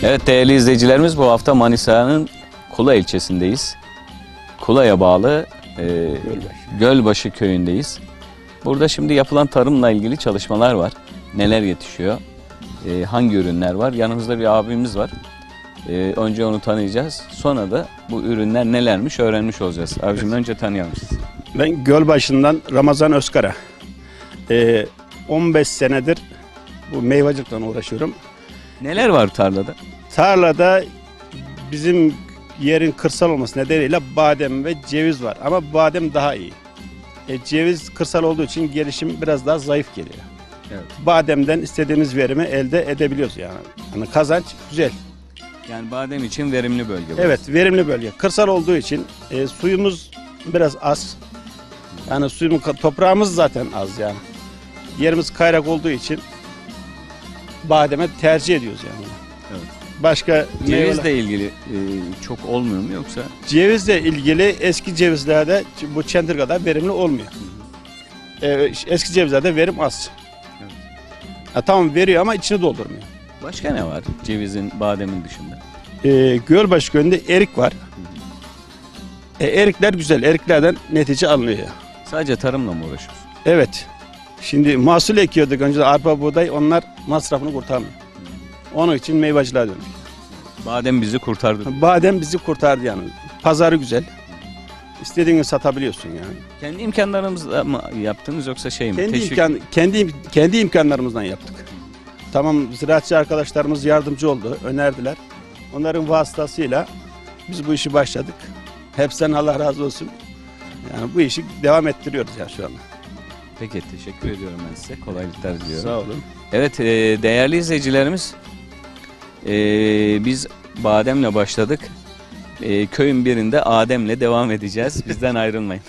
Evet değerli izleyicilerimiz, bu hafta Manisa'nın Kula ilçesindeyiz. Kula'ya bağlı Gölbaşı köyündeyiz. Burada şimdi yapılan tarımla ilgili çalışmalar var. Neler yetişiyor? Hangi ürünler var? Yanımızda bir abimiz var. Önce onu tanıyacağız. Sonra da bu ürünler nelermiş öğrenmiş olacağız. Abicim önce tanıyalım sizi. Ben Gölbaşı'ndan Ramazan Özkara. 15 senedir bu meyvacılıkla uğraşıyorum. Neler var tarlada? Tarlada bizim yerin kırsal olması nedeniyle badem ve ceviz var. Ama badem daha iyi. Ceviz kırsal olduğu için gelişim biraz daha zayıf geliyor. Evet. Bademden istediğimiz verimi elde edebiliyoruz yani. Yani kazanç güzel. Yani badem için verimli bölge burası. Evet, verimli bölge. Kırsal olduğu için suyumuz biraz az. Yani toprağımız zaten az yani. Yerimiz kayrak olduğu için bademe tercih ediyoruz yani. Evet. Başka Cevizle ilgili çok olmuyor mu yoksa? Cevizle ilgili eski cevizlerde bu çentirgada verimli olmuyor. Eski cevizlerde verim az. Evet. Tamam veriyor ama içini doldurmuyor. Başka ne var cevizin, bademin dışında? Gölbaşı köyünde erik var. Erikler güzel. Eriklerden netice alınıyor. Sadece tarımla mı uğraşıyorsun? Evet. Şimdi mahsul ekiyorduk önce arpa buğday, onlar masrafını kurtarmıyor. Onun için meyvacılığa döndük. Badem bizi kurtardı. Badem bizi kurtardı yani. Pazarı güzel. İstediğini satabiliyorsun yani. Kendi imkanlarımızla mı yaptınız yoksa şey mi? Kendi imkanlarımızdan yaptık. Tamam, ziraatçı arkadaşlarımız yardımcı oldu, önerdiler. Onların vasıtasıyla biz bu işi başladık. Hepsinden Allah razı olsun. Yani bu işi devam ettiriyoruz ya şu anda. Peki, teşekkür ediyorum ben size. Kolaylıklar diliyorum. Sağ olun. Evet değerli izleyicilerimiz, biz bademle başladık. Köyün birinde Adem'le devam edeceğiz. Bizden ayrılmayın.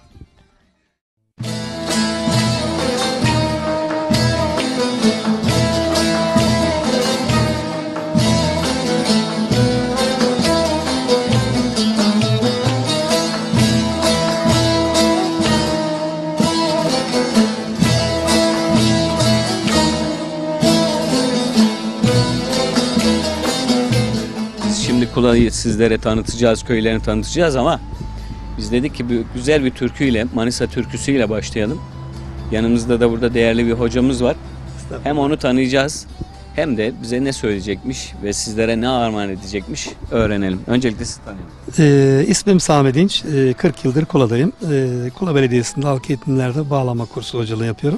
Şimdi Kula'yı sizlere tanıtacağız, köylerini tanıtacağız ama biz dedik ki güzel bir türküyle, Manisa türküsüyle başlayalım. Yanımızda da burada değerli bir hocamız var. Hem onu tanıyacağız hem de bize ne söyleyecekmiş ve sizlere ne armağan edecekmiş öğrenelim. Öncelikle sizi tanıyalım. İsmim Sami Dinç. 40 yıldır Kula'dayım. Kula Belediyesi'nde halk eğitimlerde bağlama kursu hoculuğu yapıyorum.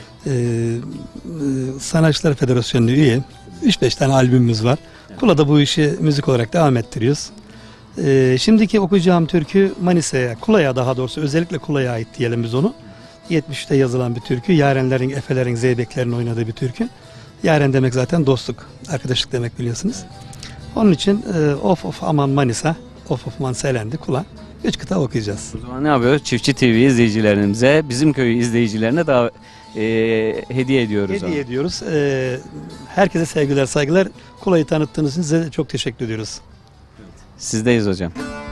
Sanatçılar Federasyonu'na üyeyim. 3-5 tane albümümüz var. Kula'da bu işi müzik olarak devam ettiriyoruz. Şimdiki okuyacağım türkü Manisa'ya, Kula'ya daha doğrusu özellikle Kula'ya ait diyelim biz onu. 70'te yazılan bir türkü. Yarenlerin, efelerin, zeybeklerin oynadığı bir türkü. Yaren demek zaten dostluk, arkadaşlık demek biliyorsunuz. Onun için Of Of Aman Manisa, Of Of Man Selendi Kula. 3 kıta okuyacağız. O zaman ne yapıyoruz? Çiftçi TV izleyicilerimize, bizim köy izleyicilerine daha hediye ediyoruz. Hediye ediyoruz. Herkese sevgiler, saygılar. Kula'yı tanıttığınız için size çok teşekkür ediyoruz. Sizdeyiz hocam.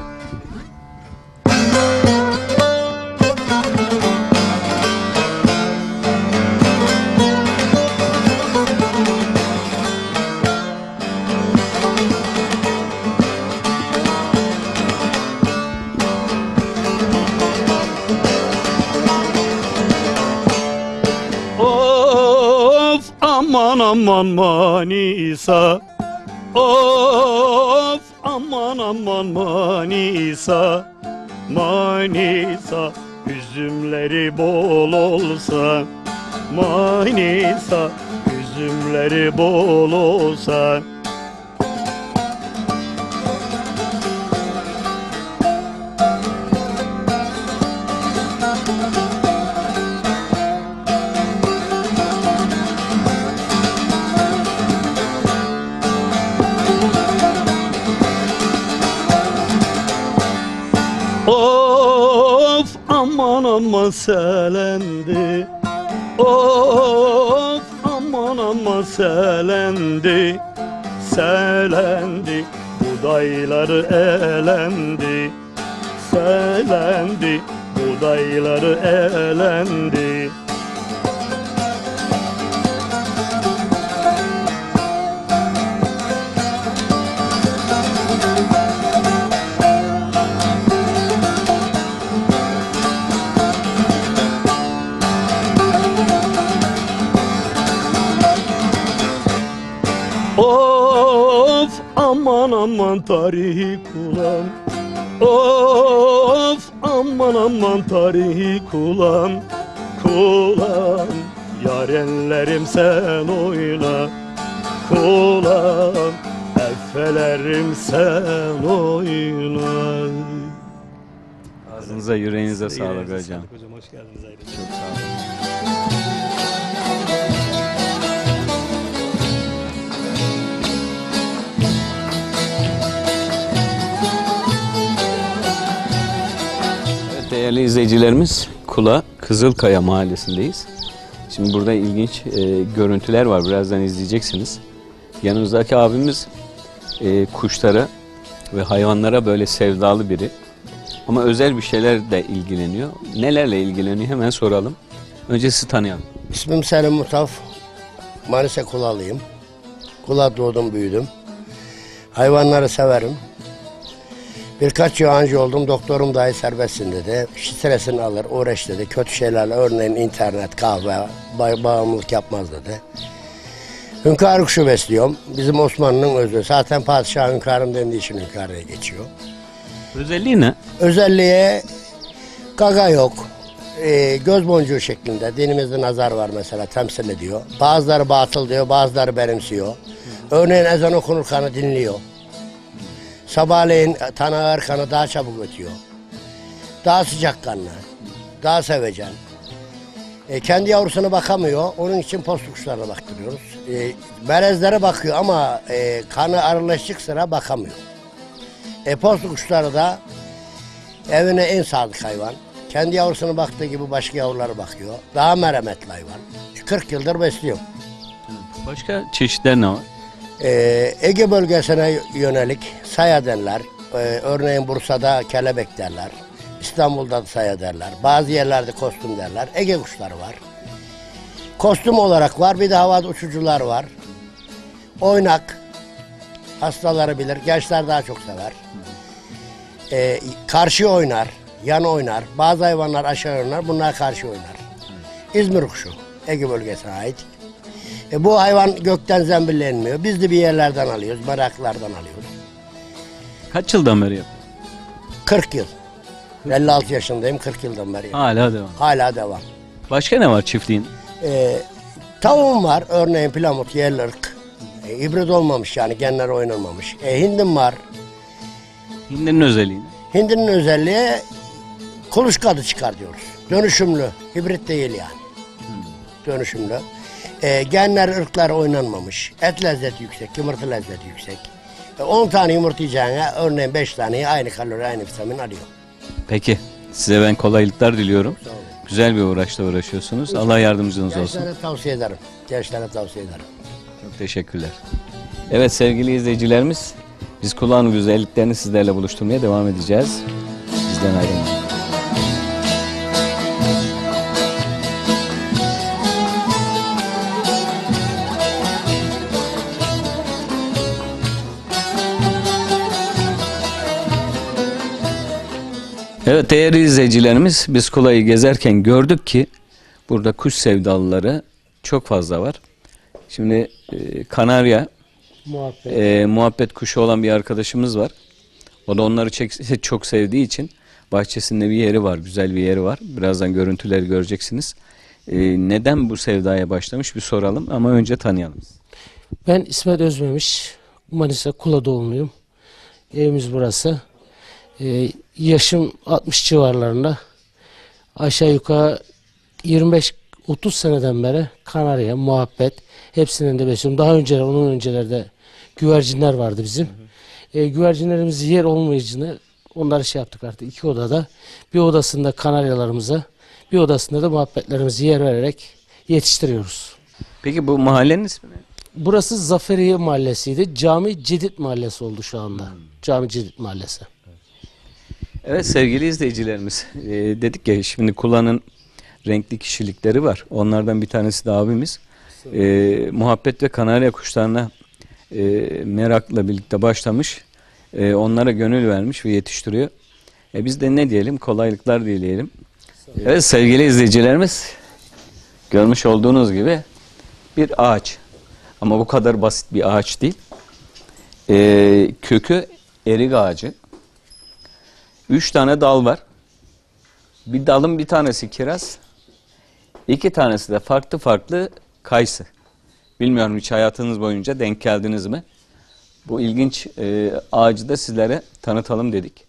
Of aman aman Manisa, of aman aman Manisa, Manisa üzümleri bol olsa, Manisa üzümleri bol olsa. Of aman aman selendi, of aman aman selendi, selendi, buğdayları elendi, selendi, buğdayları elendi. Of aman aman tarihi kulam, of aman aman tarihi kulam, kulam yarenlerim sen oyna, kulam efelerim sen oyna. Ağzınıza yüreğinize sağlık hocam. Hocam hoş geldiniz ayrıca. Çok sağ olun. Evet, değerli izleyicilerimiz, Kula Kızılkaya mahallesindeyiz. Şimdi burada ilginç görüntüler var. Birazdan izleyeceksiniz. Yanımızdaki abimiz kuşlara ve hayvanlara böyle sevdalı biri. Ama özel bir şeyler de ilgileniyor. Nelerle ilgileniyor hemen soralım. Önce sizi tanıyalım. İsmim Selim Mutaf. Manisa Kulalıyım. Kula doğdum, büyüdüm. Hayvanları severim. Birkaç yıl önce oldum. Doktorum dahi serbestsin dedi. Stresini alır, uğraş dedi. Kötü şeylerle, örneğin internet, kahve, bağımlılık yapmaz dedi. Hünkâr kuşu besliyorum. Bizim Osmanlı'nın özü. Zaten padişah hünkârım dendiği için hünkârıya geçiyor. Özelliği ne? Özelliğe gaga yok. Göz boncuğu şeklinde. Dinimizde nazar var mesela, temsil ediyor. Bazıları batıl diyor, bazıları benimsiyor. Örneğin ezan okunurken dinliyor. Sabahleyin tanağır kanı daha çabuk ötüyor. Daha sıcakkanlı, daha sevecen. Kendi yavrusuna bakamıyor, onun için postu kuşlarına baktırıyoruz. Melezlere bakıyor ama kanı arılaşık sıra bakamıyor. Postu kuşları da evine en sadık hayvan. Kendi yavrusuna baktığı gibi başka yavrulara bakıyor. Daha merhametli hayvan. 40 yıldır besliyorum. Başka çeşitler ne var? Ege bölgesine yönelik saya derler. Örneğin Bursa'da kelebek derler. İstanbul'da da saya derler. Bazı yerlerde kostüm derler. Ege kuşları var. Kostüm olarak var. Bir de havada uçucular var. Oynak. Hastaları bilir. Gençler daha çok sever. Karşı oynar. Yan oynar. Bazı hayvanlar aşağı oynar. Bunlar karşı oynar. İzmir kuşu. Ege bölgesine ait. Bu hayvan gökten zembillenmiyor. Biz de bir yerlerden alıyoruz. Meraklardan alıyoruz. Kaç yıldan beri yapıyor? 40 yıl. 56 yaşındayım. 40 yıldan beri. Hala devam. Hala devam. Başka ne var çiftliğin? Tavuğum var. Örneğin Plamut, yerli ırk. Hibrit olmamış yani. Genler oynanmamış. Hindim var. Hindinin özelliği ne? Hindinin özelliği kuluçkadı çıkar diyoruz. Dönüşümlü. Hibrit değil yani. Dönüşümlü. Genler, ırklar oynanmamış. Et lezzeti yüksek, yumurta lezzeti yüksek. 10 tane yumurta yiyeceğine örneğin 5 taneyi aynı kalori, aynı vitamin alıyor. Peki. Size ben kolaylıklar diliyorum. Güzel bir uğraşla uğraşıyorsunuz. Allah yardımcınız olsun. Gençlere tavsiye ederim. Gençlere tavsiye ederim. Çok teşekkürler. Evet sevgili izleyicilerimiz, biz kulağın güzelliklerini sizlerle buluşturmaya devam edeceğiz. Bizden ayrılmayın. Evet değerli izleyicilerimiz, biz Kula'yı gezerken gördük ki burada kuş sevdalıları çok fazla var. Şimdi Kanarya muhabbet kuşu olan bir arkadaşımız var. O da onları çok sevdiği için bahçesinde bir yeri var, güzel bir yeri var. Birazdan görüntüleri göreceksiniz. Neden bu sevdaya başlamış bir soralım ama önce tanıyalım. Ben İsmet Özmemiş, Manisa Kula doğumluyum. Evimiz burası. Yaşım 60 civarlarında. Aşağı yukarı 25-30 seneden beri Kanarya, muhabbet hepsinin de besliyorum. Daha önce, onun öncelerde güvercinler vardı bizim. Güvercinlerimiz yer olmayıcını onları şey yaptık artık 2 odada. Bir odasında kanaryalarımıza, bir odasında da muhabbetlerimizi yer vererek yetiştiriyoruz. Peki bu mahallenin ismi ne? Burası Zaferiye Mahallesi'ydi. Cami Cedid Mahallesi oldu şu anda. Cami Cedid Mahallesi. Evet sevgili izleyicilerimiz, dedik ya şimdi Kula'nın renkli kişilikleri var. Onlardan bir tanesi de abimiz. Muhabbet ve kanarya kuşlarına merakla birlikte başlamış. Onlara gönül vermiş ve yetiştiriyor. Biz de ne diyelim? Kolaylıklar dileyelim. Evet sevgili izleyicilerimiz, görmüş olduğunuz gibi bir ağaç. Ama bu kadar basit bir ağaç değil. Kökü erik ağacı. 3 tane dal var. Bir dalın bir tanesi kiraz. 2 tanesi de farklı farklı kayısı. Bilmiyorum hiç hayatınız boyunca denk geldiniz mi? Bu ilginç ağacı da sizlere tanıtalım dedik.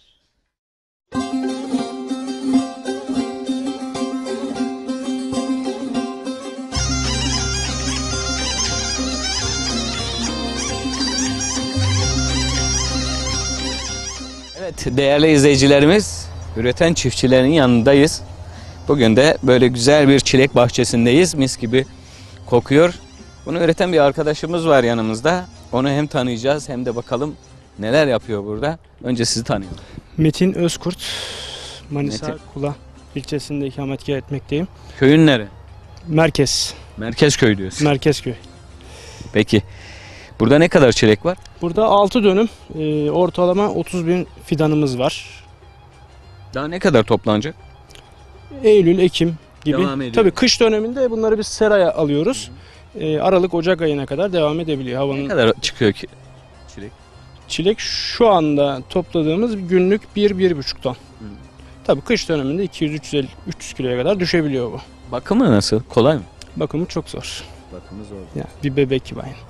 Evet, değerli izleyicilerimiz, üreten çiftçilerin yanındayız. Bugün de böyle güzel bir çilek bahçesindeyiz. Mis gibi kokuyor. Bunu üreten bir arkadaşımız var yanımızda. Onu hem tanıyacağız hem de bakalım neler yapıyor burada. Önce sizi tanıyalım. Metin Özkurt, Manisa Metin. Kula ilçesinde ikametgah etmekteyim. Köyün nere? Merkez, Merkezköy diyorsun. Merkezköy. Peki. Burada ne kadar çilek var? Burada 6 dönüm, ortalama 30.000 fidanımız var. Daha ne kadar toplanacak? Eylül, Ekim gibi. Devam ediyor. Tabii kış döneminde bunları biz seraya alıyoruz. Aralık, Ocak ayına kadar devam edebiliyor Ne havanın. kadar çıkıyor ki çilek? Çilek şu anda topladığımız günlük 1-1,5 ton. Tabii kış döneminde 200-350-300 kiloya kadar düşebiliyor bu. Bakımı nasıl? Kolay mı? Bakımı çok zor. Bakımı zor. Yani bir bebek gibi aynı.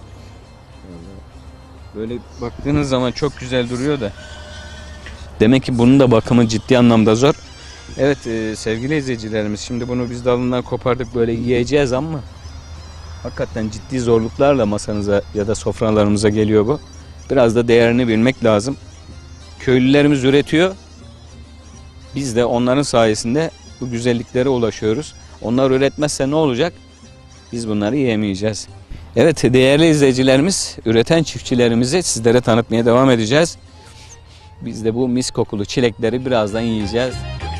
Böyle baktığınız zaman çok güzel duruyor da. Demek ki bunun da bakımı ciddi anlamda zor. Evet sevgili izleyicilerimiz, şimdi bunu biz dalından kopardık böyle yiyeceğiz ama hakikaten ciddi zorluklarla masanıza ya da sofralarımıza geliyor bu. Biraz da değerini bilmek lazım. Köylülerimiz üretiyor. Biz de onların sayesinde bu güzelliklere ulaşıyoruz. Onlar üretmezse ne olacak? Biz bunları yiyemeyeceğiz. Evet değerli izleyicilerimiz, üreten çiftçilerimizi sizlere tanıtmaya devam edeceğiz. Biz de bu mis kokulu çilekleri birazdan yiyeceğiz.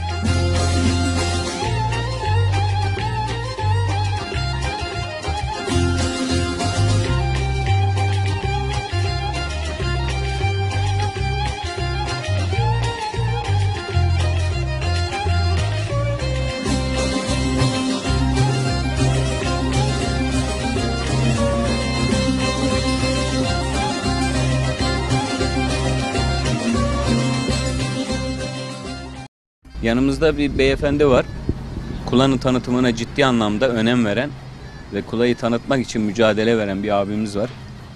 Yanımızda bir beyefendi var. Kula'nın tanıtımına ciddi anlamda önem veren ve Kula'yı tanıtmak için mücadele veren bir abimiz var.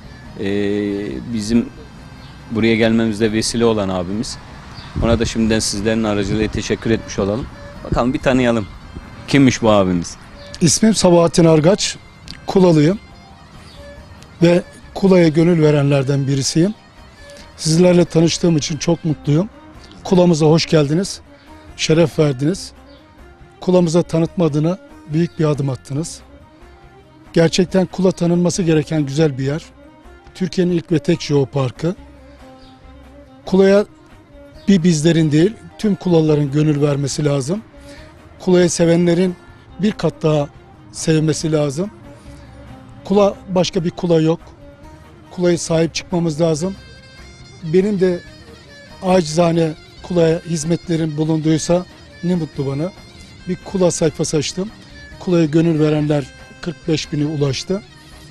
Bizim buraya gelmemizde vesile olan abimiz. Ona da şimdiden sizlerin aracılığıyla teşekkür etmiş olalım. Bakalım bir tanıyalım. Kimmiş bu abimiz? İsmim Sabahattin Argaç, Kulalıyım ve Kula'ya gönül verenlerden birisiyim. Sizlerle tanıştığım için çok mutluyum. Kula'mıza hoş geldiniz, şeref verdiniz. Kula'mıza tanıtma adına büyük bir adım attınız. Gerçekten Kula tanınması gereken güzel bir yer. Türkiye'nin ilk ve tek jeoparkı. Kula'ya bir bizlerin değil, tüm Kulalıların gönül vermesi lazım. Kula'yı sevenlerin bir kat daha sevmesi lazım. Kula, başka bir Kula yok. Kula'ya sahip çıkmamız lazım. Benim de acizane Kula'ya hizmetlerim bulunduysa ne mutlu bana. Bir Kula sayfası açtım. Kula'ya gönül verenler 45.000'e ulaştı.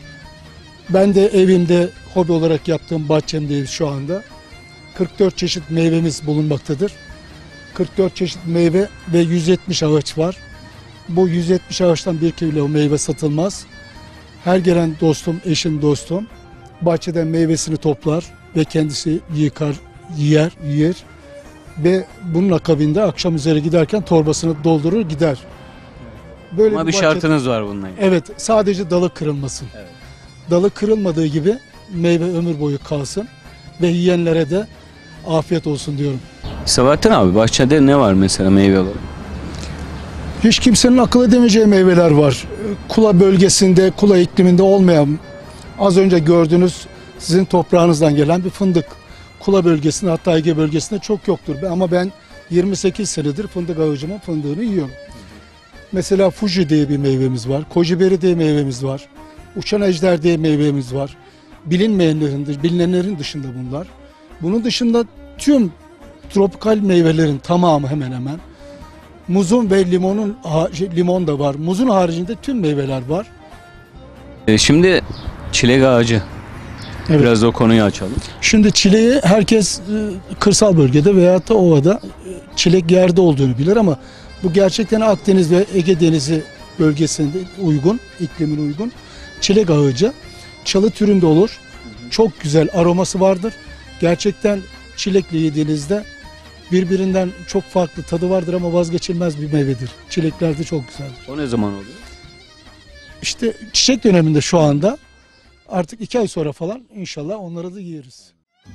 Ben de evimde hobi olarak yaptığım bahçemdeyiz şu anda. 44 çeşit meyvemiz bulunmaktadır. 44 çeşit meyve ve 170 ağaç var. Bu 170 ağaçtan 1 kilo meyve satılmaz. Her gelen dostum, eşim dostum bahçeden meyvesini toplar ve kendisi yıkar, yer ve bunun akabinde akşam üzeri giderken torbasını doldurur gider. Böyle Ama bir bahçe- şartınız var bununla ilgili. Evet, sadece dalı kırılmasın. Evet. Dalı kırılmadığı gibi meyve ömür boyu kalsın ve yiyenlere de afiyet olsun diyorum. Sabahattin abi, bahçede ne var mesela meyve olarak? Hiç kimsenin akıl edemeyeceği meyveler var. Kula bölgesinde, Kula ikliminde olmayan, az önce gördüğünüz sizin toprağınızdan gelen bir fındık. Kula bölgesinde, hatta Ege bölgesinde çok yoktur. Ama ben 28 senedir fındık ağacımın fındığını yiyorum. Mesela Fuji diye bir meyvemiz var. Kojiberi diye meyvemiz var. Uçan ejder diye meyvemiz var. Bilinenlerin dışında bunlar. Bunun dışında tüm tropikal meyvelerin tamamı hemen hemen. Muzun ve limon da var. Muzun haricinde tüm meyveler var. Şimdi Çilek ağacı. Evet. Biraz da o konuyu açalım. Şimdi çileği herkes kırsal bölgede veya da ovada çilek yerde olduğunu bilir ama bu gerçekten Akdeniz ve Ege Denizi bölgesinde uygun, iklimin uygun. Çilek ağacı çalı türünde olur. Çok güzel aroması vardır. Gerçekten çilekle yediğinizde birbirinden çok farklı tadı vardır ama vazgeçilmez bir meyvedir. Çilekler de çok güzeldir. O ne zaman oluyor? İşte çiçek döneminde şu anda artık 2 ay sonra falan inşallah onları da yeriz.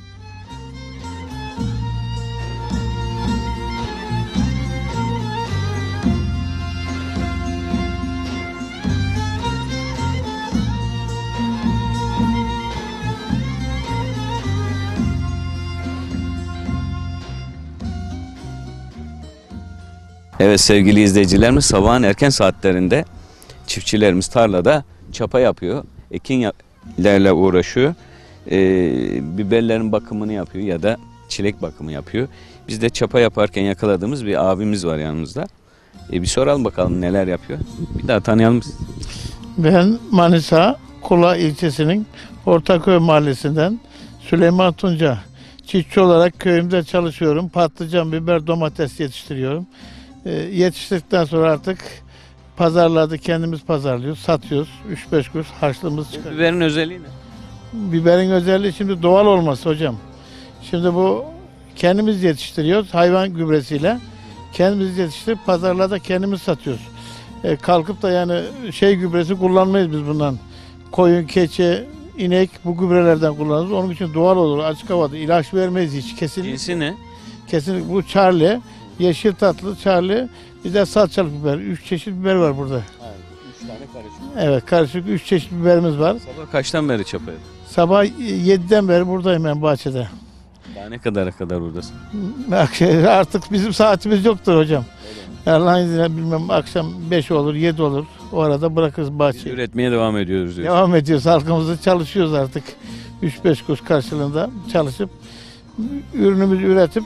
Evet sevgili izleyicilerimiz, sabahın erken saatlerinde çiftçilerimiz tarlada çapa yapıyor. Ekinlerle uğraşıyor. Biberlerin bakımını yapıyor ya da çilek bakımı yapıyor. Biz de çapa yaparken yakaladığımız bir abimiz var yanımızda. Bir soralım bakalım neler yapıyor. Bir daha tanıyalım. Ben Manisa Kula ilçesinin Ortaköy mahallesinden Süleyman Tunca. Çiftçi olarak köyümde çalışıyorum. Patlıcan, biber, domates yetiştiriyorum. Yetiştirdikten sonra artık pazarlarda kendimiz pazarlıyoruz, satıyoruz. 3-5 kuruş harçlığımız çıkıyor. Biberin özelliği ne? Biberin özelliği şimdi doğal olması hocam. Şimdi bu kendimiz yetiştiriyoruz hayvan gübresiyle. Kendimiz yetiştirip pazarlarda kendimiz satıyoruz. Kalkıp da yani gübresi kullanmayız biz bundan. Koyun, keçi, inek bu gübrelerden kullanırız. Onun için doğal olur. Açık havada ilaç vermeyiz hiç. Kesinlikle. Cinsi ne? Kesinlikle bu Charlie, yeşil tatlı Charlie, bir de salçalı biber. 3 çeşit biber var burada. Evet, 3 tane karışık. Evet, karışık 3 çeşit biberimiz var. Sabah kaçtan beri çapa yapıyorsun? Sabah 7'den beri buradayım ben bahçede. Daha ne kadara kadar buradasın? Artık bizim saatimiz yoktur hocam. Allah'ın izniyle bilmem akşam 5 olur, 7 olur. O arada bırakırız Biz bahçeyi. üretmeye devam ediyoruz diyorsun. Devam ediyoruz. Halkımızı çalışıyoruz artık. 3-5 kuruş karşılığında çalışıp ürünümüzü üretip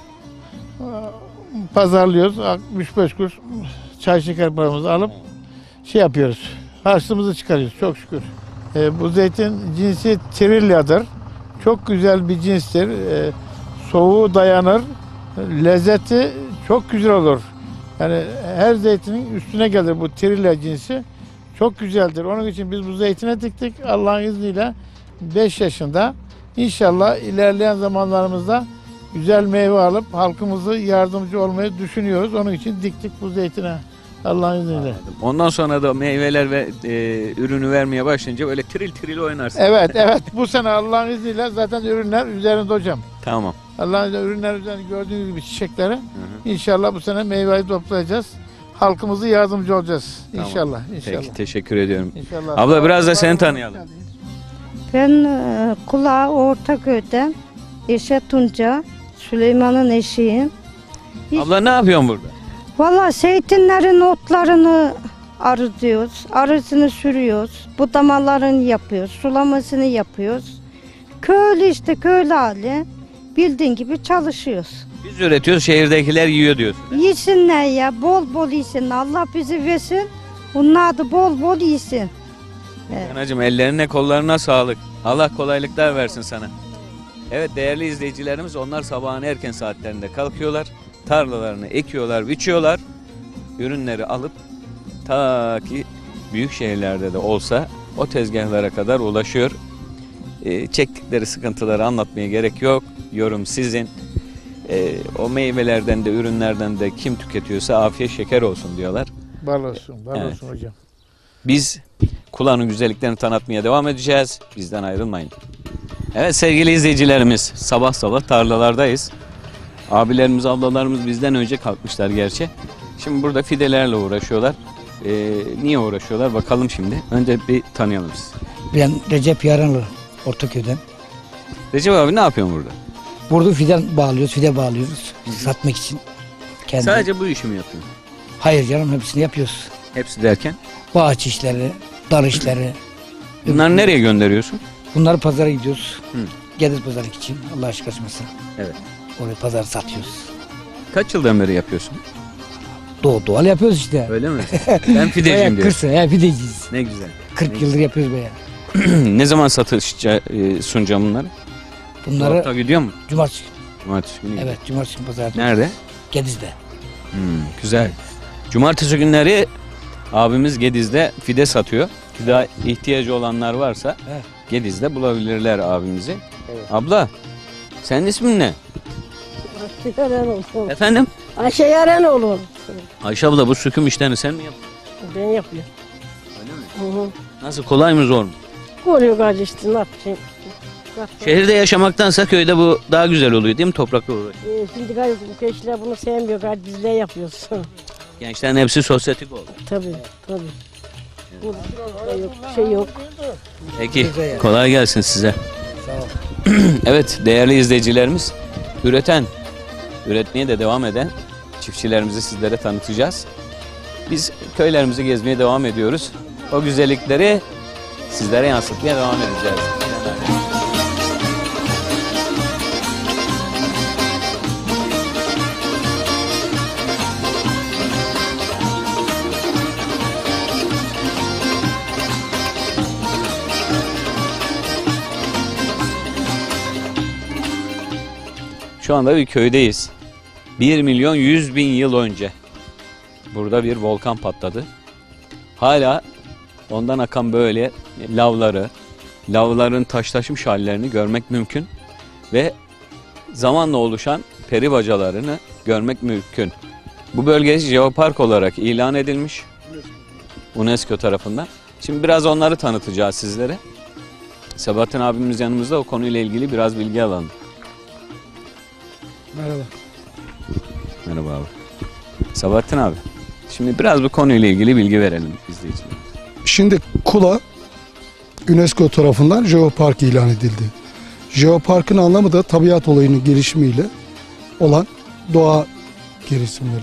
pazarlıyoruz. 3-5 kuruş çay şeker paramızı alıp yapıyoruz. Harçlığımızı çıkarıyoruz çok şükür. Bu zeytin cinsi Trilya'dır. Çok güzel bir cinstir. Soğuğu dayanır. Lezzeti çok güzel olur. Yani her zeytinin üstüne gelir bu Trilya cinsi. Çok güzeldir. Onun için biz bu zeytine diktik. Allah'ın izniyle 5 yaşında inşallah ilerleyen zamanlarımızda güzel meyve alıp halkımızı yardımcı olmayı düşünüyoruz. Onun için diktik bu zeytine. Allah'ın izniyle. Ondan sonra da meyveler ve ürünü vermeye başlayınca öyle tril tril oynarsın. Evet. Bu sene Allah'ın izniyle zaten ürünler üzerinde hocam. Tamam. Allah'ın izniyle ürünler üzerinde gördüğünüz gibi çiçekleri. İnşallah bu sene meyveyi toplayacağız. Halkımızı yardımcı olacağız. Tamam. İnşallah. Peki teşekkür ediyorum. İnşallah. Abla biraz da seni tanıyalım. Ben Kulağı Ortaköy'den Eşe Tunca, Süleyman'ın eşiyim. Abla ne yapıyorsun burada? Valla zeytinlerin otlarını arıtıyoruz, arısını sürüyoruz, budamalarını yapıyoruz, sulamasını yapıyoruz. Köylü işte köylü hali bildiğin gibi çalışıyoruz. Biz üretiyoruz, şehirdekiler yiyor diyorsun. Yesinler ya, bol bol yesin. Allah bizi versin, onlar da bol bol yesin. Anacığım ellerine kollarına sağlık. Allah kolaylıklar versin sana. Evet değerli izleyicilerimiz, onlar sabahın erken saatlerinde kalkıyorlar. Tarlalarını ekiyorlar, biçiyorlar. Ürünleri alıp ta ki büyük şehirlerde de olsa o tezgahlara kadar ulaşıyor. Çektikleri sıkıntıları anlatmaya gerek yok. Yorum sizin. O meyvelerden de ürünlerden de kim tüketiyorsa afiyet şeker olsun diyorlar. Bal olsun Evet. hocam. Biz Kula'nın güzelliklerini tanıtmaya devam edeceğiz. Bizden ayrılmayın. Evet sevgili izleyicilerimiz, sabah sabah tarlalardayız. Abilerimiz, ablalarımız bizden önce kalkmışlar gerçi. Şimdi burada fidelerle uğraşıyorlar. Niye uğraşıyorlar bakalım şimdi. Önce bir tanıyalım sizi. Ben Recep Yaranlı, Ortaköy'den. Recep abi ne yapıyorsun burada? Burada fide bağlıyoruz satmak için. Sadece bu işi mi yapıyorsun? Hayır canım, hepsini yapıyoruz. Hepsi derken? Bağaç işleri, dal işleri. Bunları nereye gönderiyorsun? Bunları pazara gidiyoruz. Hı. Gelir pazarlık için, Allah aşkına açmasın. Evet. Oraya pazar satıyoruz. Kaç yıldan beri yapıyorsun? Doğal yapıyoruz işte. Öyle mi? Ben fideciyim Bayağı diyorsun. kırsa, fideciyiz. Ne güzel. 40 yıldır yapıyoruz bayağı. Ne zaman satışa sunacağım bunları? Bu Bunları hafta gidiyor mu? cumartesi. Cumartesi günü. Evet, cumartesi günü pazar. Nerede? Gediz'de. Güzel. Cumartesi günleri abimiz Gediz'de fide satıyor. Fide ihtiyacı olanlar varsa Evet. Gediz'de bulabilirler abimizi. Abla, senin ismin ne? Yarenoğlu. Efendim? Ayşe Yarenoğlu. Ayşe abla, bu söküm işlerini sen mi yaptın? Ben yapıyorum. Öyle mi? Nasıl, kolay mı zor mu? Koruyor galiba işte, ne yapayım. Şehirde yaşamaktansa köyde bu daha güzel oluyor değil mi, toprakla uğraş? Şimdi galiba bu gençler bunu sevmiyor galiba, bizler yapıyoruz. Gençlerin hepsi sosyetik oldu. Tabii. Burada yok, bir şey yok. Peki, kolay gelsin size. Evet, değerli izleyicilerimiz, üretmeye de devam eden çiftçilerimizi sizlere tanıtacağız. Biz köylerimizi gezmeye devam ediyoruz. O güzellikleri sizlere yansıtmaya devam edeceğiz. Şu anda bir köydeyiz. 1.100.000 yıl önce burada bir volkan patladı. Hala ondan akan böyle lavların taşlaşmış hallerini görmek mümkün ve zamanla oluşan peri bacalarını görmek mümkün. Bu bölge jeopark olarak ilan edilmiş UNESCO tarafından. Şimdi biraz onları tanıtacağız sizlere. Sabahattin abimiz yanımızda, o konuyla ilgili biraz bilgi alalım. Merhaba. Merhaba abi. Sabahattin abi, şimdi biraz bu konuyla ilgili bilgi verelim izleyicilerimize. Şimdi Kula UNESCO tarafından jeopark ilan edildi. Jeoparkın anlamı da tabiat olayının gelişimiyle olan doğa gelişimleri.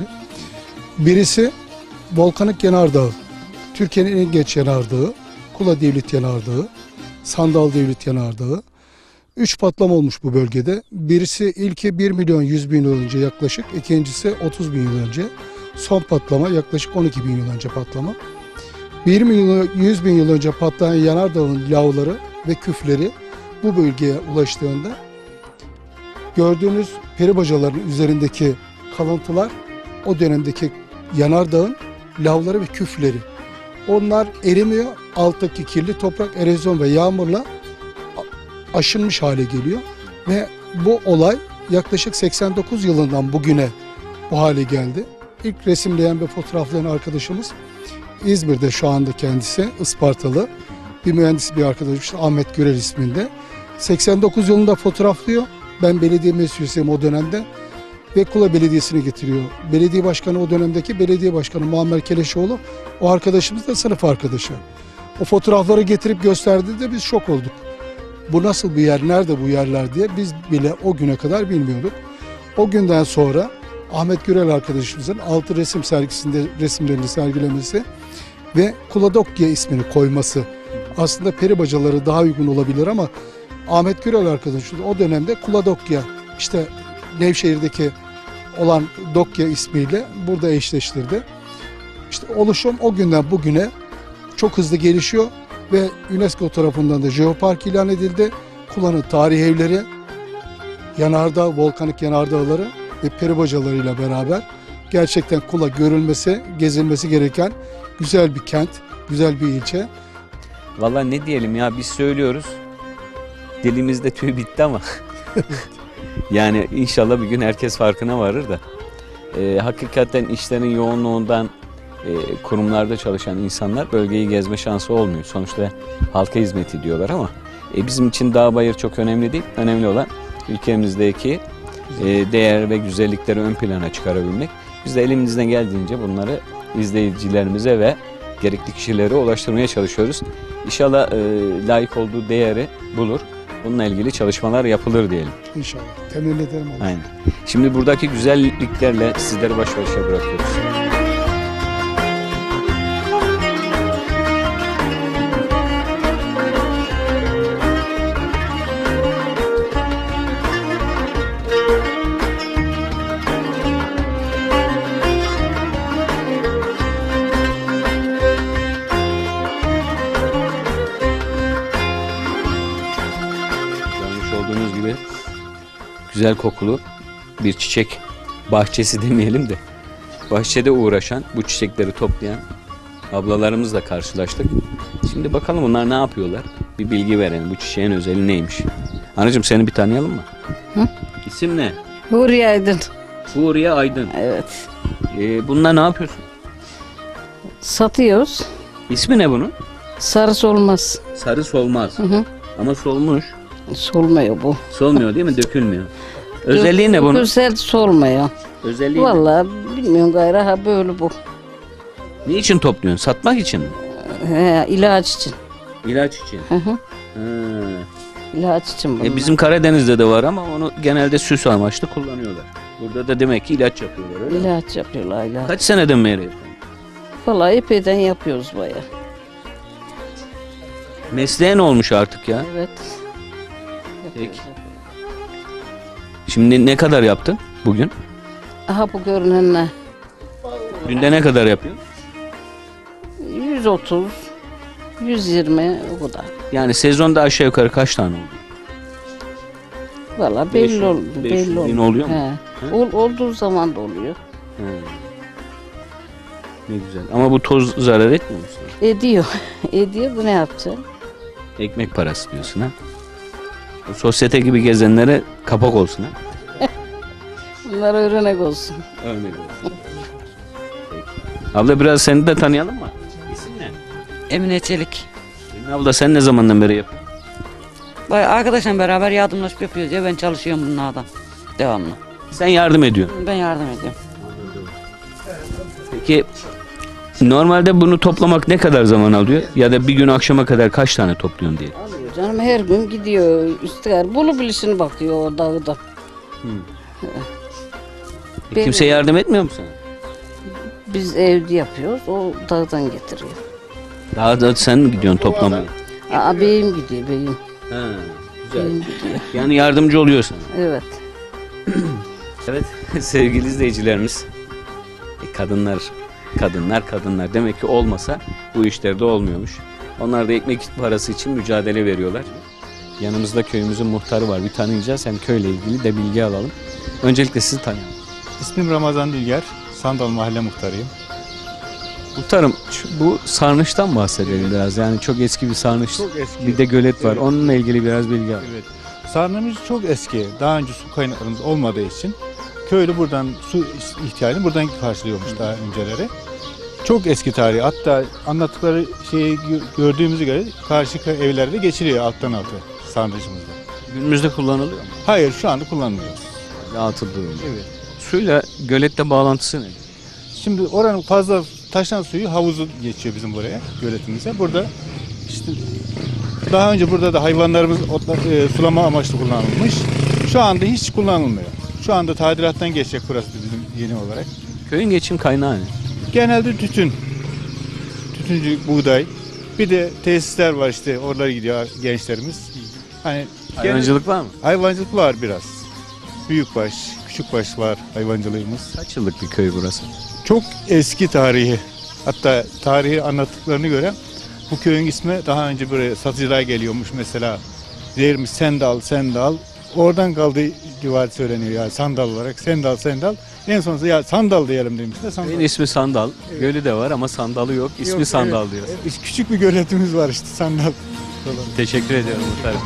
Birisi volkanik yanardağ, Türkiye'nin en geç yanardağı, Kula Devlet Yanardağı, Sandal Devlet Yanardağı. 3 patlama olmuş bu bölgede. Birisi ilki 1.100.000 yıl önce yaklaşık, ikincisi 30.000 yıl önce. Son patlama yaklaşık 12.000 yıl önce patlama. 1.100.000 yıl önce patlayan yanardağın lavları ve küfleri bu bölgeye ulaştığında gördüğünüz peri bacalarının üzerindeki kalıntılar o dönemdeki yanardağın lavları ve küfleri. Onlar erimiyor. Alttaki kirli toprak erozyon ve yağmurla aşınmış hale geliyor ve bu olay yaklaşık 89 yılından bugüne bu hale geldi. İlk resimleyen ve fotoğraflayan arkadaşımız İzmir'de, şu anda kendisi Ispartalı bir mühendis bir arkadaşımız, Ahmet Gürel isminde. 89 yılında fotoğraflıyor. Ben belediye meclisiyim o dönemde ve Kula Belediyesi'ni getiriyor. Belediye başkanı, o dönemdeki belediye başkanı Muammer Keleşoğlu, o arkadaşımız da sınıf arkadaşı. O fotoğrafları getirip gösterdiğinde biz şok olduk. Bu nasıl bir yer, nerede bu yerler diye biz bile o güne kadar bilmiyorduk. O günden sonra Ahmet Gürel arkadaşımızın 6 resim sergisinde resimlerini sergilemesi ve Kuladokya ismini koyması. Aslında peri bacaları daha uygun olabilir ama Ahmet Gürel arkadaşımız o dönemde Kuladokya, işte Nevşehir'deki olan Dokya ismiyle burada eşleştirdi. İşte oluşum o günden bugüne çok hızlı gelişiyor ve UNESCO tarafından da jeopark ilan edildi. Kula'nın tarihi evleri, yanardağ, volkanik yanardağları ve peri bacalarıyla beraber gerçekten Kula görülmesi, gezilmesi gereken güzel bir kent, güzel bir ilçe. Vallahi ne diyelim ya, biz söylüyoruz. Dilimizde tüy bitti ama. Yani inşallah bir gün herkes farkına varır da. Hakikaten işlerin yoğunluğundan kurumlarda çalışan insanlar bölgeyi gezme şansı olmuyor. Sonuçta halka hizmet ediyorlar ama bizim için dağ bayır çok önemli değil. Önemli olan ülkemizdeki değer ve güzellikleri ön plana çıkarabilmek. Biz de elimizden geldiğince bunları izleyicilerimize ve gerekli kişilere ulaştırmaya çalışıyoruz. İnşallah layık olduğu değeri bulur. Bununla ilgili çalışmalar yapılır diyelim. İnşallah. Temin ederim. Aynen. Şimdi buradaki güzelliklerle sizleri baş başa bırakıyoruz. olduğunuz gibi güzel kokulu bir çiçek bahçesi demeyelim de bahçede uğraşan, bu çiçekleri toplayan ablalarımızla karşılaştık. Şimdi bakalım bunlar ne yapıyorlar? Bir bilgi verelim. Bu çiçeğin özelliği neymiş? Anacığım seni bir tanıyalım mı? Hı? İsim ne? Huriye Aydın. Huriye Aydın. Evet. Bunlar ne yapıyorsun? Satıyoruz. İsmi ne bunun? Sarı solmaz. Sarı solmaz. Hı hı. Ama solmuş. Solmuyor bu. Solmuyor değil mi? Dökülmüyor. Özelliği ne bunun? Güzel solmuyor. Özelliği ne? Vallahi bilmiyorum gayrı ha böyle bu. Niçin topluyorsun? Satmak için mi? İlaç için. İlaç için. Hı hı. Ha. İlaç için bunlar. Bizim Karadeniz'de de var ama onu genelde süs amaçlı kullanıyorlar. Burada da demek ki ilaç yapıyorlar öyle mi? İlaç yapıyorlar ilaç. Kaç seneden beri yapıyorsun? Vallahi epeyden yapıyoruz baya. Mesleğin olmuş artık ya. Evet. Peki. Şimdi ne kadar yaptın bugün? Aha bu görünen ne? Günde ne kadar yapıyorsun? 130, 120 o kadar. Yani sezonda aşağı yukarı kaç tane oldu? Vallahi 500 belli oldu. 500 Belli bin oldu. oluyor mu? He. Olduğu zaman da oluyor. He. Ne güzel. Ama bu toz zarar etmiyor mu sana? Ediyor. Ediyor, bu ne yapacak? Ekmek parası diyorsun ha. Bu sosyete gibi gezenlere kapak olsun ha. Bunlar öğrenek olsun. Örnek olsun. Peki. Abla biraz seni de tanıyalım mı? İsim ne? Emine Çelik. Emine abla sen ne zamandan beri yapıyorsun? Arkadaşla beraber yardımlaşıp yapıyoruz ya, ben çalışıyorum bunlardan devamlı. Sen yardım ediyorsun. Ben yardım ediyorum. Peki normalde bunu toplamak ne kadar zaman alıyor? Ya da bir gün akşama kadar kaç tane topluyorsun diye. Canım her gün gidiyor üstler. Bulu bilisini bakıyor o dağda. Kimse yardım etmiyor mu sana? Biz evde yapıyoruz. O dağdan getiriyor. Daha da sen mi gidiyorsun toplamaya? Beyim gidiyor beyim. Ha, güzel. Beyim gidiyor. Yani yardımcı oluyor sana. Evet. Evet sevgili izleyicilerimiz. Kadınlar demek ki olmasa bu işlerde olmuyormuş. Onlar da ekmek parası için mücadele veriyorlar. Yanımızda köyümüzün muhtarı var. Bir tanıyacağız. Hem köyle ilgili de bilgi alalım. Öncelikle sizi tanıyalım. İsmim Ramazan Dülger. Sandal Mahalle Muhtarıyım. Muhtarım bu sarnıçtan bahsedelim biraz. Yani çok eski bir sarnıç. Çok eski. Bir de gölet var. Evet. Onunla ilgili biraz bilgi alalım. Evet. Sarnıcımız çok eski. Daha önce su kaynaklarımız olmadığı için köylü buradan su ihtiyacını buradan karşılıyormuş daha önceleri. Çok eski tarihi. Hatta anlattıkları şeyi gördüğümüze göre karşı evlerde geçiliyor alttan alta sarnıcımızda. Günümüzde kullanılıyor mu? Hayır, şu anda kullanmıyor. Dağıtıldığı önce. Evet. Suyla gölette bağlantısı ne? Şimdi oranın fazla taşan suyu havuzu geçiyor bizim buraya, göletimize. Burada işte daha önce burada da hayvanlarımız sulama amaçlı kullanılmış. Şu anda hiç kullanılmıyor. Şu anda tadilattan geçecek burası bizim yeni olarak. Köyün geçim kaynağı ne? Genelde tütün, tütüncülük, buğday. Bir de tesisler var işte, oralara gidiyor gençlerimiz. Hani Hayvancılık var mı? Hayvancılık var biraz. Büyükbaş, küçükbaş var hayvancılığımız. Kaç yıllık bir köy burası? Çok eski tarihi. Hatta tarihi anlattıklarına göre bu köyün ismi daha önce buraya satıcılar geliyormuş mesela. Dermiş Sendal. Oradan kaldığı civarı söyleniyor ya, sandal olarak. Sendal. En sonunda ya sandal diyelim demişler. Sandal. Köyün ismi Sandal. Evet. Gölü de var ama sandalı yok. İsmi Yok, Sandal evet. diyor. Evet, küçük bir göletimiz var işte, sandal. Teşekkür ediyorum muhtarım.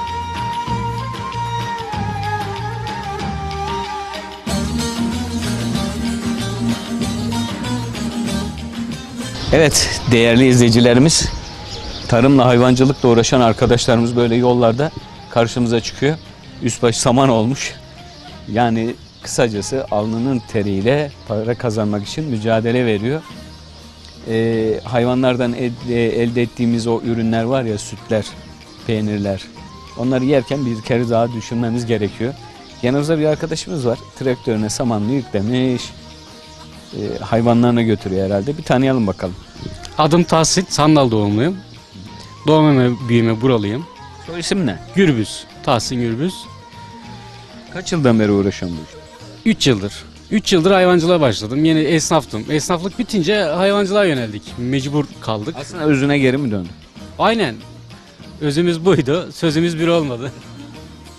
Evet değerli izleyicilerimiz, tarımla hayvancılıkla uğraşan arkadaşlarımız böyle yollarda karşımıza çıkıyor. Üst baş saman olmuş. Yani kısacası alnının teriyle para kazanmak için mücadele veriyor. Hayvanlardan elde ettiğimiz o ürünler var ya, sütler, peynirler. Onları yerken bir kere daha düşünmemiz gerekiyor. Yanımızda bir arkadaşımız var. Traktörüne samanını yüklemiş. Hayvanlarına götürüyor herhalde. Bir tanıyalım bakalım. Adım Tahsin, Sandal doğumluyum. Doğum büyüme buralıyım. Soy isim ne? Gürbüz, Tahsin Gürbüz. Kaç yıldan beri uğraşıyorum bu işle? 3 yıldır. 3 yıldır hayvancılığa başladım. Yeni esnaftım. Esnaflık bitince hayvancılığa yöneldik. Mecbur kaldık. Aslında özüne geri mi döndün? Aynen. Özümüz buydu. Sözümüz bir olmadı.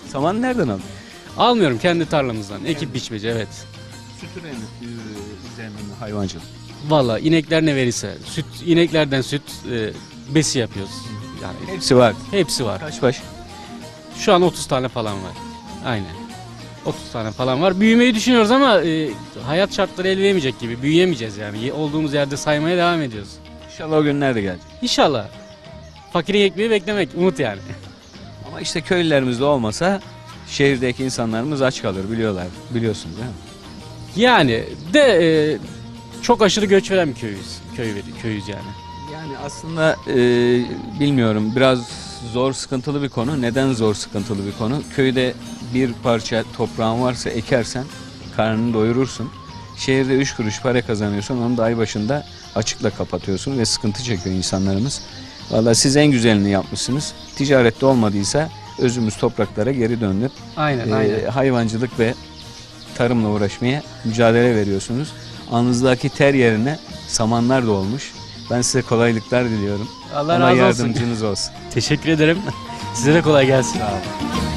Saman nereden aldın? Almıyorum, kendi tarlamızdan. Ekip biçmece, evet. Süt üzerinden hayvancılık. Valla inekler ne verirse, ineklerden süt besi yapıyoruz. Yani Hepsi var. hepsi var. Kaç baş? Şu an 30 tane falan var. Aynen. 30 tane falan var. Büyümeyi düşünüyoruz ama hayat şartları el veremeyecek gibi. Büyüyemeyeceğiz yani. Olduğumuz yerde saymaya devam ediyoruz. İnşallah o günler de gelecek. İnşallah. Fakirin ekmeği beklemek, umut yani. Ama işte köylülerimiz de olmasa şehirdeki insanlarımız aç kalır biliyorsunuz değil mi? Yani de çok aşırı göç veren bir köyüz yani. Yani aslında bilmiyorum, biraz zor, sıkıntılı bir konu. Neden zor, sıkıntılı bir konu? Köyde bir parça toprağın varsa ekersen karnını doyurursun. Şehirde 3 kuruş para kazanıyorsun, onu da ay başında açıkla kapatıyorsun ve sıkıntı çekiyor insanlarımız. Vallahi siz en güzelini yapmışsınız. Ticarette olmadıysa özümüz topraklara geri döndük. Aynen. Hayvancılık ve tarımla uğraşmaya mücadele veriyorsunuz. Alnınızdaki ter yerine samanlar da olmuş. Ben size kolaylıklar diliyorum. Allah razı olsun. Yardımcınız olsun. Teşekkür ederim. Size de kolay gelsin. Sağ olun.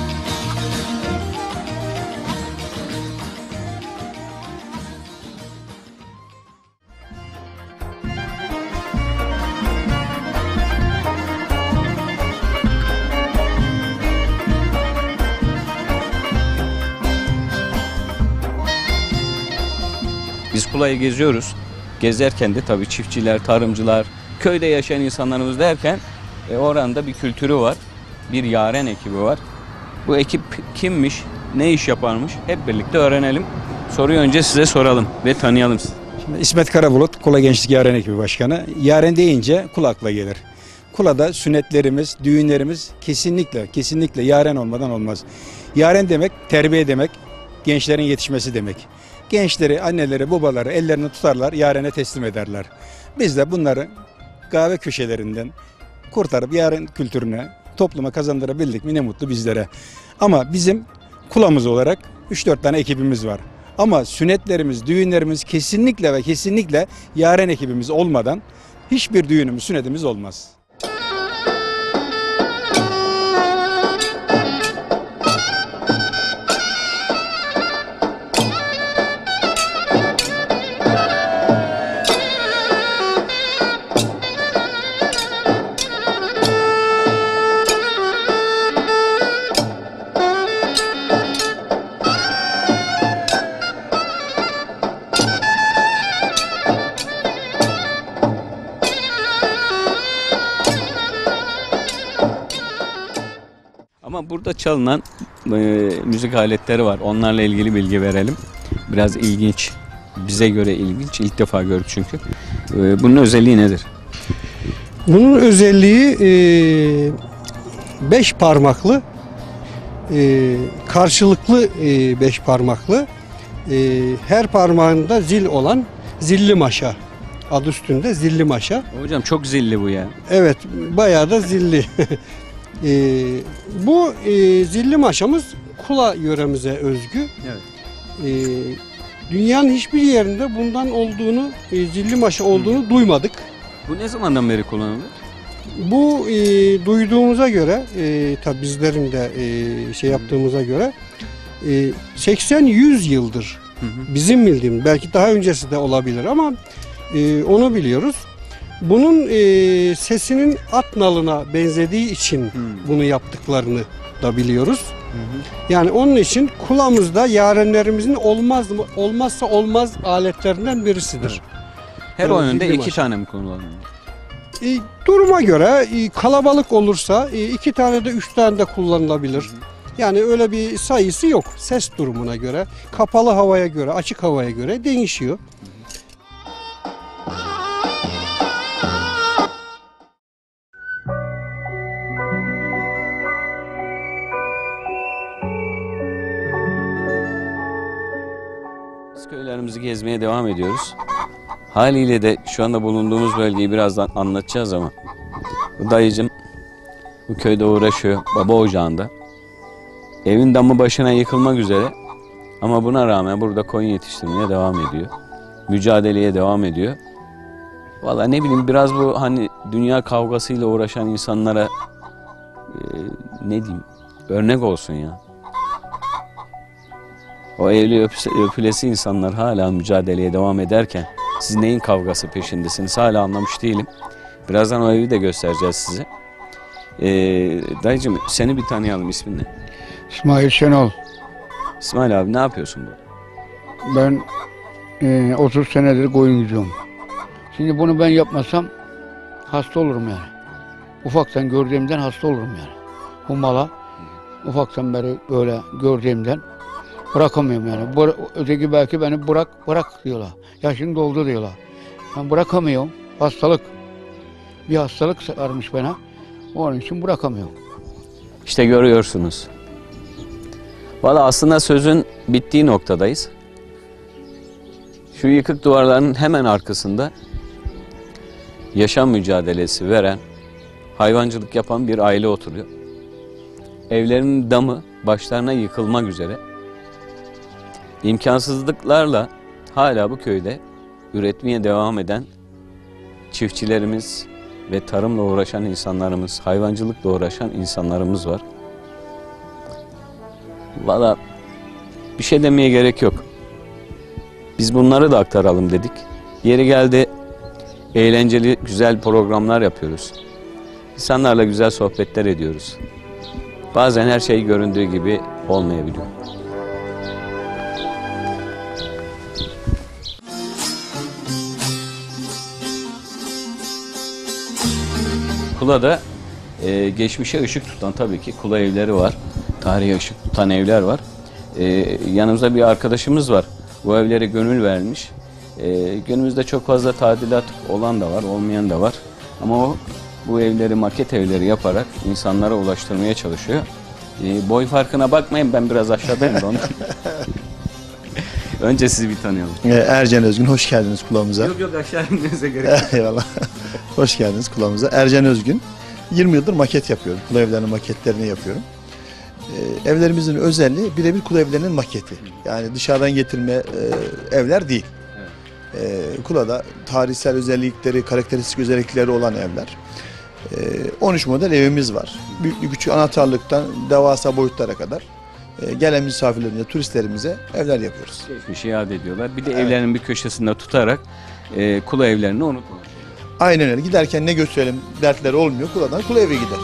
Biz Kula'yı geziyoruz. Gezerken de tabii çiftçiler, tarımcılar, köyde yaşayan insanlarımız derken oranda bir kültürü var. Bir yaren ekibi var. Bu ekip kimmiş, ne iş yaparmış hep birlikte öğrenelim. Soruyu önce size soralım ve tanıyalım sizi. Şimdi İsmet Karabulut, Kula Gençlik Yaren Ekibi Başkanı. Yaren deyince kul akla gelir. Kula'da sünnetlerimiz, düğünlerimiz kesinlikle yaren olmadan olmaz. Yaren demek, terbiye demek, gençlerin yetişmesi demek. Gençleri, anneleri, babaları ellerini tutarlar, yarene teslim ederler. Biz de bunları kahve köşelerinden kurtarıp yaren kültürüne, topluma kazandırabildik mi ne mutlu bizlere. Ama bizim Kula'mız olarak 3-4 tane ekibimiz var. Ama sünnetlerimiz, düğünlerimiz kesinlikle yaren ekibimiz olmadan hiçbir düğünümüz, sünnetimiz olmaz. Ama burada çalınan müzik aletleri var. Onlarla ilgili bilgi verelim. Biraz ilginç. Bize göre ilginç. İlk defa gördük çünkü. Bunun özelliği nedir? Bunun özelliği 5 parmaklı, karşılıklı 5 parmaklı, her parmağında zil olan zilli maşa. Adı üstünde zilli maşa. Hocam çok zilli bu ya. Evet, bayağı da zilli. Bu zilli maşamız Kula yöremize özgü. Evet. Dünyanın hiçbir yerinde bundan olduğunu, zilli maşa olduğunu duymadık. Bu ne zamandan beri kullanılıyor? Bu duyduğumuza göre, tabi bizlerin de yaptığımıza göre 80-100 yıldır bizim bildiğimiz, belki daha öncesi de olabilir ama onu biliyoruz. Bunun sesinin at nalına benzediği için bunu yaptıklarını da biliyoruz. Yani onun için Kula'mızda yarenlerimizin olmazsa olmaz aletlerinden birisidir. Her oyunda 2 tane mi kullanılıyor? Duruma göre kalabalık olursa 2 tane de 3 tane de kullanılabilir. Yani öyle bir sayısı yok. Ses durumuna göre, kapalı havaya göre, açık havaya göre değişiyor. Biz köylerimizi gezmeye devam ediyoruz. Haliyle de şu anda bulunduğumuz bölgeyi birazdan anlatacağız ama bu dayıcım bu köyde uğraşıyor, baba ocağında. Evin damı başına yıkılmak üzere ama buna rağmen burada koyun yetiştirmeye devam ediyor. Mücadeleye devam ediyor. Vallahi ne bileyim, biraz bu hani dünya kavgasıyla uğraşan insanlara ne diyeyim, örnek olsun ya. O evli öpülesi insanlar hala mücadeleye devam ederken siz neyin kavgası peşindesiniz hala anlamış değilim. Birazdan o evi de göstereceğiz size. Dayıcığım seni bir tanıyalım, ismin ne? İsmail Şenol. İsmail abi ne yapıyorsun burada? Ben 30 senedir koyun gidiyorum. Şimdi bunu ben yapmasam hasta olurum yani. Ufaktan gördüğümden hasta olurum yani. Bu mala ufaktan beri böyle gördüğümden bırakamıyorum yani. Öteki belki beni bırak diyorlar. Yaşın doldu diyorlar. Ben bırakamıyorum. Hastalık. Bir hastalık varmış bana. Onun için bırakamıyorum. İşte görüyorsunuz. Valla aslında sözün bittiği noktadayız. Şu yıkık duvarların hemen arkasında yaşam mücadelesi veren, hayvancılık yapan bir aile oturuyor. Evlerinin damı başlarına yıkılmak üzere. İmkansızlıklarla hala bu köyde üretmeye devam eden çiftçilerimiz ve tarımla uğraşan insanlarımız, hayvancılıkla uğraşan insanlarımız var. Valla bir şey demeye gerek yok. Biz bunları da aktaralım dedik. Yeri geldi eğlenceli, güzel programlar yapıyoruz. İnsanlarla güzel sohbetler ediyoruz. Bazen her şey göründüğü gibi olmayabiliyor. Kula'da geçmişe ışık tutan tabii ki Kula evleri var. Tarihe ışık tutan evler var. Yanımızda bir arkadaşımız var. Bu evlere gönül vermiş. Günümüzde çok fazla tadilat olan da var, olmayan da var. Ama o bu evleri maket evleri yaparak insanlara ulaştırmaya çalışıyor. Boy farkına bakmayın, ben biraz aşağıdayım da ondan. Önce sizi bir tanıyalım. Ercan Özgün, hoş geldiniz kulağımıza. Yok aşağı inmenize gerek yok. Eyvallah. Hoş geldiniz kulağımıza. Ercan Özgün. 20 yıldır maket yapıyorum. Kula evlerinin maketlerini yapıyorum. Evlerimizin özelliği birebir kula evlerinin maketi. Yani dışarıdan getirme evler değil. Kula'da tarihsel özellikleri, karakteristik özellikleri olan evler. 13 model evimiz var. Büyüklü küçük anahtarlıktan devasa boyutlara kadar gelen misafirlerimize, turistlerimize evler yapıyoruz. Geçmişi yad ediyorlar. Bir de evlerinin bir köşesinde tutarak Kula evlerini unutmamak. Aynen öyle. Giderken ne götürelim dertleri olmuyor. Kula'dan Kula eve gider.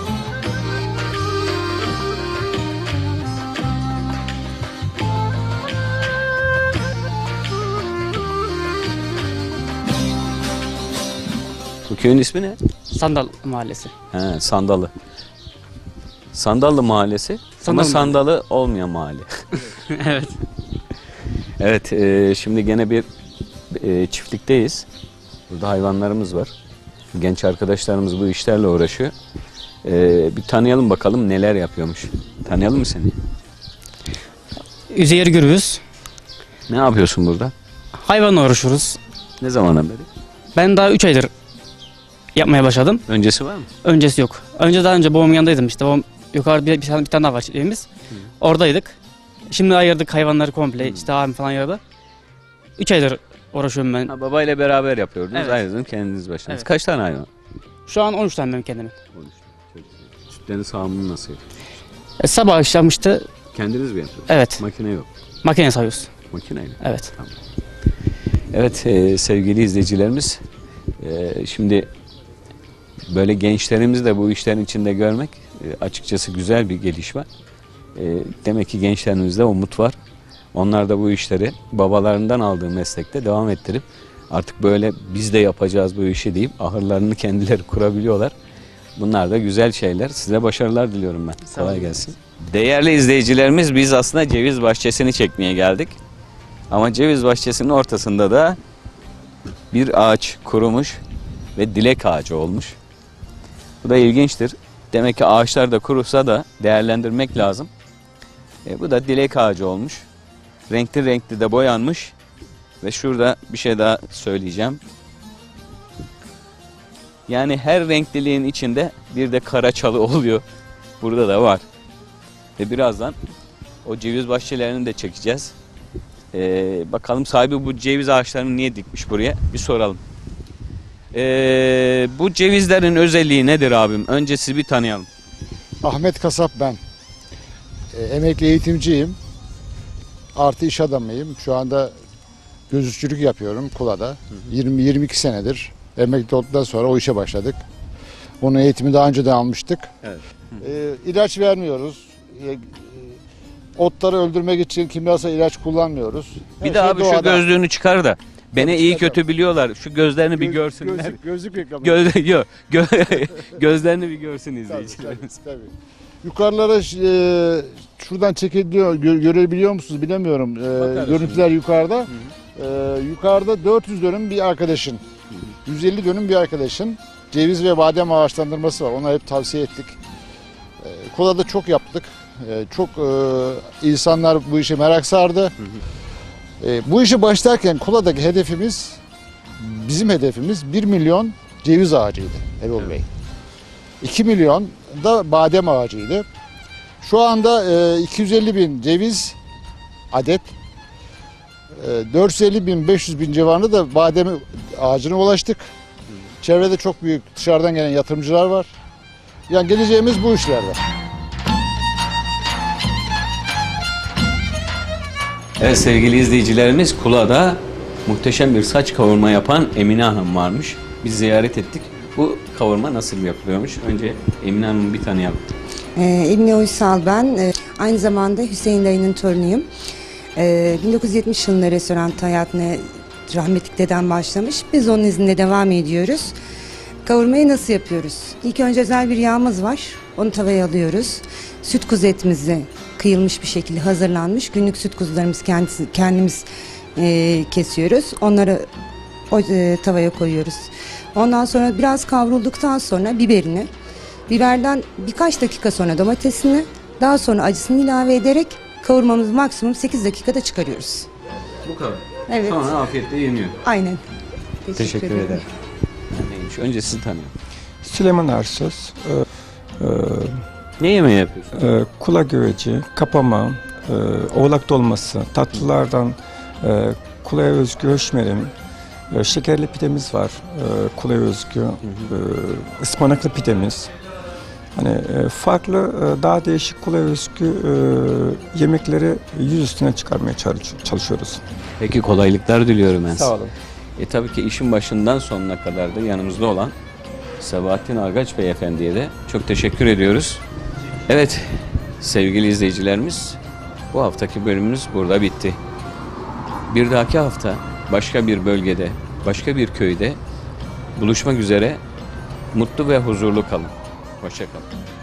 Bu köyün ismi ne? Sandal Mahallesi. He, Sandalı. Sandallı Mahallesi ama sandalı olmayan mahalle. Evet. Evet, şimdi gene bir çiftlikteyiz. Burada hayvanlarımız var. Genç arkadaşlarımız bu işlerle uğraşıyor. Bir tanıyalım bakalım neler yapıyormuş. Tanıyalım mı seni? Üzeyir Gürbüz. Ne yapıyorsun burada? Hayvanla uğraşıyoruz. Ne zamandan beri? Ben daha 3 aydır yapmaya başladım. Öncesi var mı? Öncesi yok. Daha önce babamın yanındaydım işte. Babam yukarıda bir tane daha var evimiz. Oradaydık. Şimdi ayırdık hayvanları komple. İşte abim falan ayırdı. 3 aydır uğraşıyorum ben. Ha, babayla beraber yapıyordunuz. Evet. Ayrıldınız kendiniz başladınız. Evet. Kaç tane hayvan? Şu an 13 tane benim kendimin. 13. Sütlerin sağımını nasıl yapıyorsunuz? Sabah akşam işte. Kendiniz mi yapıyorsunuz? Evet. Makine yok. Makine sayıyoruz. Makineyle? Evet. Tamam. Evet sevgili izleyicilerimiz, şimdi böyle gençlerimizi de bu işlerin içinde görmek açıkçası güzel bir gelişme. Demek ki gençlerimizde umut var. Onlar da bu işleri babalarından aldığı meslekte devam ettirip artık böyle biz de yapacağız bu işi deyip ahırlarını kendileri kurabiliyorlar. Bunlar da güzel şeyler. Size başarılar diliyorum ben. Kolay gelsin. Değerli izleyicilerimiz, biz aslında ceviz bahçesini çekmeye geldik. Ama ceviz bahçesinin ortasında da bir ağaç kurumuş ve dilek ağacı olmuş. Bu da ilginçtir. Demek ki ağaçlar da kurusa da değerlendirmek lazım. Bu da dilek ağacı olmuş. Renkli renkli de boyanmış. Ve şurada bir şey daha söyleyeceğim. Yani her renkliliğin içinde bir de kara çalı oluyor. Burada da var. Ve birazdan o ceviz bahçelerini de çekeceğiz. Bakalım sahibi bu ceviz ağaçlarını niye dikmiş buraya? Bir soralım. Bu cevizlerin özelliği nedir abim? Önce sizi bir tanıyalım. Ahmet Kasap ben. Emekli eğitimciyim. artı iş adamıyım. Şu anda gözcülük yapıyorum Kula'da. 20-22 senedir. Emekli olduktan sonra o işe başladık. Onun eğitimi daha önce de almıştık. Evet. İlaç vermiyoruz. Otları öldürmek için kimyasal ilaç kullanmıyoruz. Bir de abi şu gözlüğünü çıkar da. Beni iyi kötü biliyorlar. Şu gözlerini bir görsünler. Gözlük reklamı. Gözlerini bir görsün izleyicilerimiz. Tabii. Yukarılara şuradan çekiliyor, görebiliyor musunuz bilemiyorum. Görüntüler yukarıda. Yukarıda 400 dönüm bir arkadaşın, 150 dönüm bir arkadaşın ceviz ve badem ağaçlandırması var. Ona hep tavsiye ettik. Kula'da çok yaptık. Çok insanlar bu işe merak sardı. Bu işe başlarken Kula'daki hedefimiz, bizim hedefimiz 1 milyon ceviz ağacıydı Erol Bey. 2 milyon da badem ağacıydı. Şu anda 250 bin ceviz adet, 450 bin 500 bin civarında da badem ağacına ulaştık. Çevrede çok büyük dışarıdan gelen yatırımcılar var. Yani geleceğimiz bu işlerde. Evet sevgili izleyicilerimiz, Kula'da muhteşem bir saç kavurma yapan Emine Hanım varmış. Biz ziyaret ettik. Bu kavurma nasıl yapılıyormuş? Önce Emine Hanım'ı bir tanıyalım. Emine Uysal ben. Aynı zamanda Hüseyin dayının torunuyum. 1970 yılında restoran hayatına rahmetli dedem başlamış. Biz onun izinde devam ediyoruz. Kavurmayı nasıl yapıyoruz? İlk önce özel bir yağımız var. Onu tavaya alıyoruz. Süt kuzu etimizi kıyılmış bir şekilde hazırlanmış. Günlük süt kuzularımızı kendimiz kesiyoruz. Onları tavaya koyuyoruz. Ondan sonra biraz kavrulduktan sonra biberden birkaç dakika sonra domatesini, daha sonra acısını ilave ederek kavurmamızı maksimum 8 dakikada çıkarıyoruz. Bu kadar. Evet. Sonra afiyetle yeniyor. Aynen. Teşekkür ederim. Neymiş? Önce sizi tanıyalım. Süleyman Arsöz. Ne yemeği yapıyorsunuz? Kula güveci, kapama, oğlak dolması, tatlılardan Kula'ya özgü höşmerim, şekerli pidemiz var, Kula'ya özgü, ıspanaklı pidemiz. Hani farklı, daha değişik Kula'ya özgü yemekleri yüz üstüne çıkarmaya çalışıyoruz. Peki kolaylıklar diliyorum ben size. Sağ olun. Tabii ki işin başından sonuna kadar da yanımızda olan Sabahattin Argaç Beyefendi'ye de çok teşekkür ediyoruz. Evet sevgili izleyicilerimiz, bu haftaki bölümümüz burada bitti. Bir dahaki hafta başka bir bölgede, başka bir köyde buluşmak üzere. Mutlu ve huzurlu kalın. Hoşça kalın.